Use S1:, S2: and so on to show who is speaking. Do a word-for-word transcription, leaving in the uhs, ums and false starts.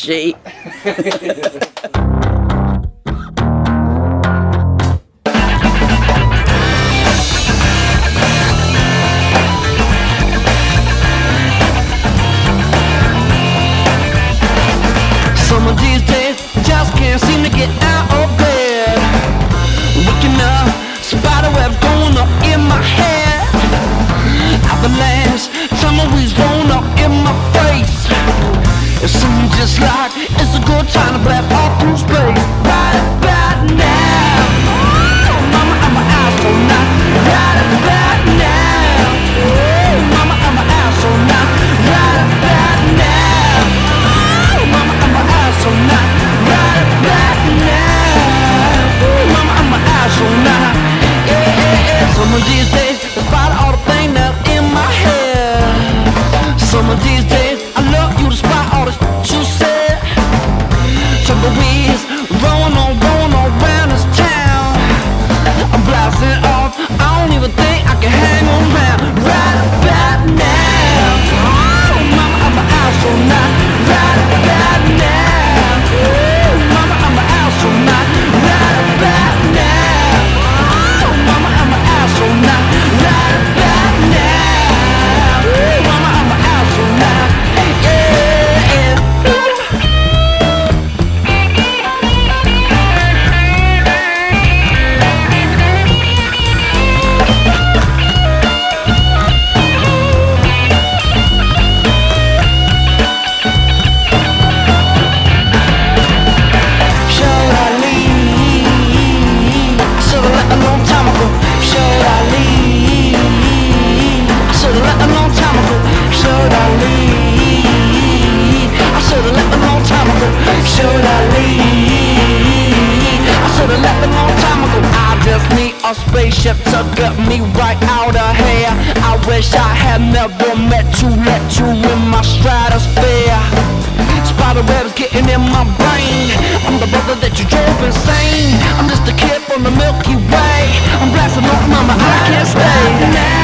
S1: cheat.
S2: Some of these days just can't seem to get out of bed. Waking up, spider webs going up in my head. Avalanche, tumbleweeds rolling up in my face. It seems just like it's a good time to blast off through space. Right about now, oh, mama, I'm an astronaut. Right about now, oh, mama, I'm an astronaut. Right about now, oh, mama, I'm an astronaut. Right about now, oh, mama, I'm an astronaut. Yeah, yeah, yeah. Some of these days, despite all the things that's in my head, some of these days I love you despite all the shit you said. Tumbleweeds rolling on, rolling on around this town. I'm blasting off, I don't even think I can hang around. Right about now, oh, mama, I'm an astronaut. Right about now, oh, mama, I'm an astronaut. Right about now, oh, mama, I'm an astronaut. Right about now, oh, mama, I'm an astronaut. Yeah, yeah. Should I leave? I should've left a long time ago. Should I leave? I should've left a long time ago. Should I leave? I should've left a long time ago. Should I leave? I should've left a long time ago. I just need a spaceship to get me right out of here. I wish I had never met you, let you in my stratosphere. Spider webs getting in my brain. I'm the brother that you drove insane. I'm just a kid from the Milky Way. I'm blasting off, mama, I can't stay.